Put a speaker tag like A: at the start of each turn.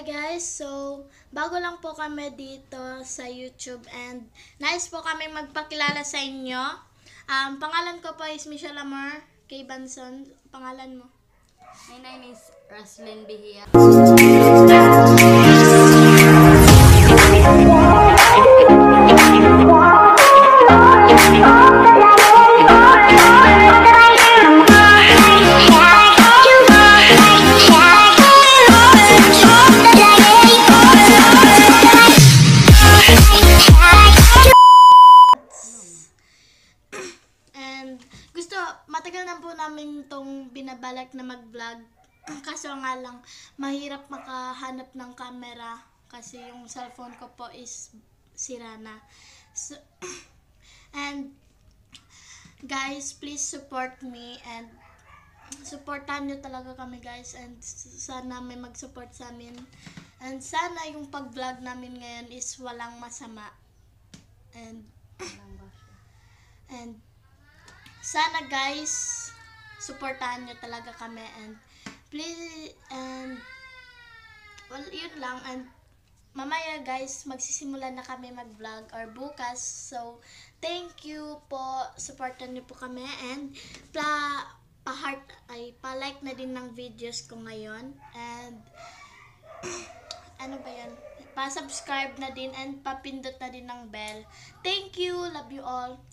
A: Hi guys! So, bago lang po kami dito sa YouTube and nice po kami magpakilala sa inyo. Pangalan ko po is Michelle Amor K. Banson. Pangalan mo?
B: My name is Roslyn Bihia.
A: Matagal na po namin itong binabalak na mag-vlog. Kaso nga lang, mahirap makahanap ng camera kasi yung cellphone ko po is sira na. So, and guys, please support me and supportan nyo talaga kami guys, and sana may mag-support sa amin. And sana yung pag-vlog namin ngayon is walang masama. And sana guys, supportahan nyo talaga kami and please, and well, yun lang. And mamaya guys, magsisimula na kami mag-vlog or bukas. So, thank you po, supportan nyo po kami and pa-heart ay pa-like na din ng videos ko ngayon and ano ba yan? Pa-subscribe na din and papindot na din ng bell. Thank you, love you all.